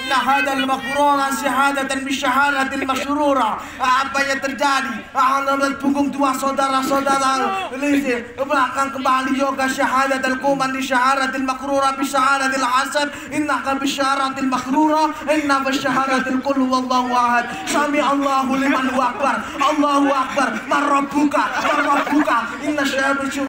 inna hadal makrona syahadatan bisyahadatil masyrura. Apa yang terjadi? Alam punggung dua saudara-saudara ke belakang kembali yoga syahadatul kuman di syahadatil makrura bisyahadatil hasad. Innaka bisyahadatil makrura inna bisyahadatil qul huwallahu ahad. Sami Allahu liman akbar. Allahu akbar. Marabbuka inna syahadatul